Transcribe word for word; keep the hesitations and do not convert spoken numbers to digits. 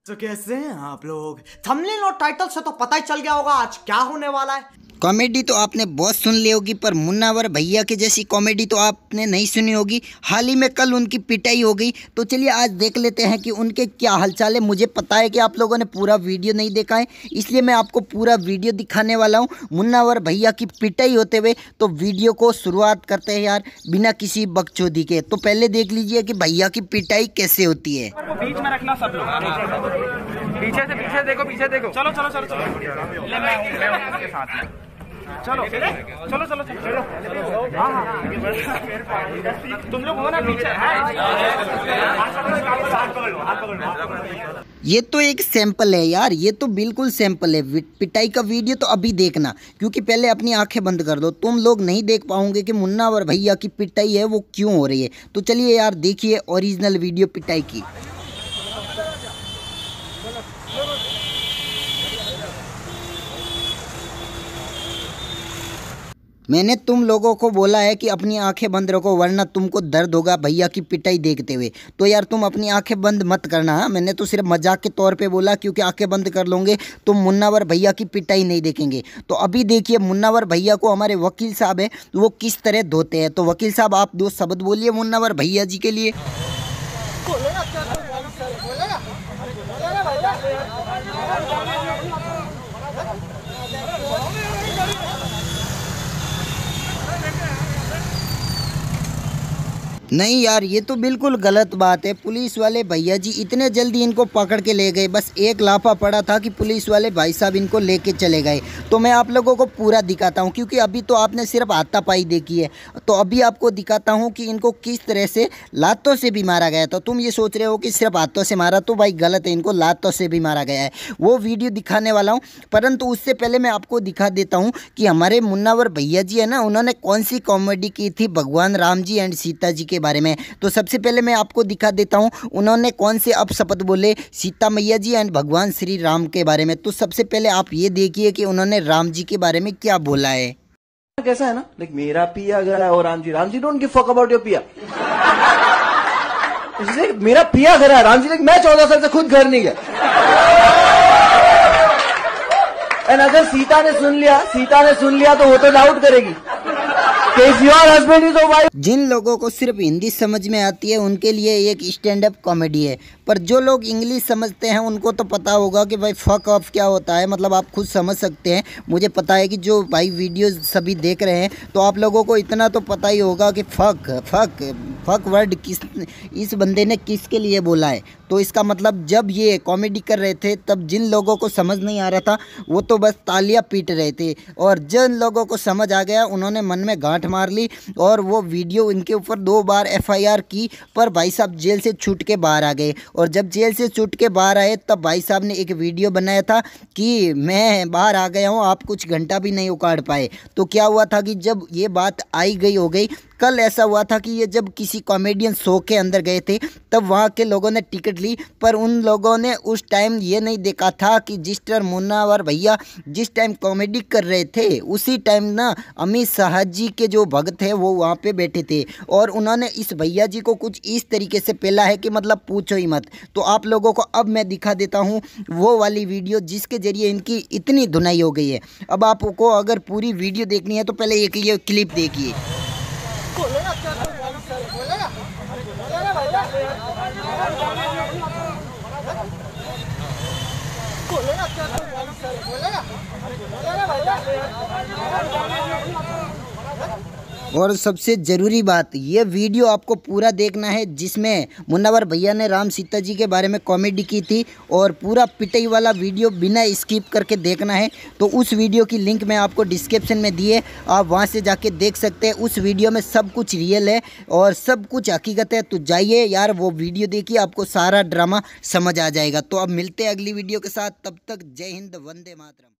तो कैसे हैं आप लोग? थंबनेल और टाइटल से तो पता ही चल गया होगा आज क्या होने वाला है। कॉमेडी तो आपने बहुत सुन ली होगी, पर मुन्नावर भैया की जैसी कॉमेडी तो आपने नहीं सुनी होगी। हाल ही में कल उनकी पिटाई हो गई, तो चलिए आज देख लेते हैं कि उनके क्या हालचाल है। मुझे पता है कि आप लोगों ने पूरा वीडियो नहीं देखा है, इसलिए मैं आपको पूरा वीडियो दिखाने वाला हूँ मुन्नावर भैया की पिटाई होते हुए। तो वीडियो को शुरुआत करते हैं यार बिना किसी बकचोदी के। तो पहले देख लीजिए कि भैया की पिटाई कैसे होती है। बीच में रखना सब लोग, पीछे से पीछे देखो, पीछे देखो। चलो चलो चलो चलो ले मैं हूं मैं हूं उसके साथ में। चलो चलो चलो चलो हाँ हाँ तुम लोग हो ना पीछे। ये तो एक सैंपल है यार, ये तो बिल्कुल सैंपल है। पिटाई का वीडियो तो अभी देखना, क्योंकि पहले अपनी आंखें बंद कर दो। तुम लोग नहीं देख पाओगे कि मुन्नावर भैया की पिटाई है वो क्यों हो रही है। तो चलिए यार देखिए ओरिजिनल वीडियो पिटाई की। मैंने तुम लोगों को बोला है कि अपनी आंखें बंद रखो, वरना तुमको दर्द होगा भैया की पिटाई देखते हुए। तो यार तुम अपनी आंखें बंद मत करना। हाँ, मैंने तो सिर्फ मजाक के तौर पे बोला, क्योंकि आंखें बंद कर लोगे तो मुन्नावर भैया की पिटाई नहीं देखेंगे। तो अभी देखिए मुन्नावर भैया को हमारे वकील साहब है वो किस तरह धोते हैं। तो वकील साहब आप दो शब्द बोलिए मुन्नावर भैया जी के लिए। नहीं यार, ये तो बिल्कुल गलत बात है। पुलिस वाले भैया जी इतने जल्दी इनको पकड़ के ले गए, बस एक लाफा पड़ा था कि पुलिस वाले भाई साहब इनको लेके चले गए। तो मैं आप लोगों को पूरा दिखाता हूँ, क्योंकि अभी तो आपने सिर्फ हाथापाई देखी है। तो अभी आपको दिखाता हूँ कि इनको किस तरह से लातों से भी मारा गया। तो तुम ये सोच रहे हो कि सिर्फ हाथों से मारा, तो भाई गलत है, इनको लातों से भी मारा गया है। वो वीडियो दिखाने वाला हूँ, परंतु उससे पहले मैं आपको दिखा देता हूँ कि हमारे मुन्नावर भैया जी है ना, उन्होंने कौन सी कॉमेडी की थी भगवान राम जी एंड सीता जी के बारे में। तो सबसे पहले मैं आपको दिखा देता हूं उन्होंने कौन से अपशब्द बोले सीता मैया जी एंड भगवान श्री राम के बारे में। तो सबसे पहले आप ये देखिए कि उन्होंने राम जी के बारे में क्या बोला है। कैसा है ना, लाइक मेरा पिया घर है और Ram ji Ram ji don't give fuck about your पिया। मेरा पिया घर है, राम जी लाइक मैं चौदह साल से खुद घर नहीं गया। एंड अगर सीता ने सुन लिया सीता ने सुन लिया तो वो तो डाउट करेगी। जिन लोगों को सिर्फ हिंदी समझ में आती है उनके लिए एक स्टैंड अप कॉमेडी है, पर जो लोग इंग्लिश समझते हैं उनको तो पता होगा कि भाई फक ऑफ क्या होता है। मतलब आप खुद समझ सकते हैं। मुझे पता है कि जो भाई वीडियो सभी देख रहे हैं तो आप लोगों को इतना तो पता ही होगा कि फक फक फक वर्ड किस इस बंदे ने किसके लिए बोला है। तो इसका मतलब जब ये कॉमेडी कर रहे थे तब जिन लोगों को समझ नहीं आ रहा था वो तो बस तालियां पीट रहे थे, और जिन लोगों को समझ आ गया उन्होंने मन में गांठ मार ली और वो वीडियो इनके ऊपर दो बार एफ आई आर की। पर भाई साहब जेल से छूट के बाहर आ गए, और जब जेल से छूट के बाहर आए तब भाई साहब ने एक वीडियो बनाया था कि मैं बाहर आ गया हूँ, आप कुछ घंटा भी नहीं उखाड़ पाए। तो क्या हुआ था कि जब ये बात आई गई हो गई, कल ऐसा हुआ था कि ये जब किसी कॉमेडियन शो के अंदर गए थे तब वहाँ के लोगों ने टिकट ली, पर उन लोगों ने उस टाइम ये नहीं देखा था कि जिस टाइम मुन्नावर भैया जिस टाइम कॉमेडी कर रहे थे उसी टाइम ना अमित शाह जी के जो भक्त है वो वहाँ पे बैठे थे, और उन्होंने इस भैया जी को कुछ इस तरीके से पेला है कि मतलब पूछो ही मत। तो आप लोगों को अब मैं दिखा देता हूँ वो वाली वीडियो जिसके जरिए इनकी इतनी धुनाई हो गई है। अब आपको अगर पूरी वीडियो देखनी है तो पहले एक ये क्लिप देखिए। और सबसे ज़रूरी बात, ये वीडियो आपको पूरा देखना है जिसमें मुन्नावर भैया ने राम सीता जी के बारे में कॉमेडी की थी, और पूरा पिटाई वाला वीडियो बिना स्किप करके देखना है। तो उस वीडियो की लिंक मैं आपको डिस्क्रिप्शन में दी है, आप वहां से जाके देख सकते हैं। उस वीडियो में सब कुछ रियल है और सब कुछ हकीकत है। तो जाइए यार वो वीडियो देखिए, आपको सारा ड्रामा समझ आ जाएगा। तो अब मिलते हैं अगली वीडियो के साथ, तब तक जय हिंद, वंदे मातरम।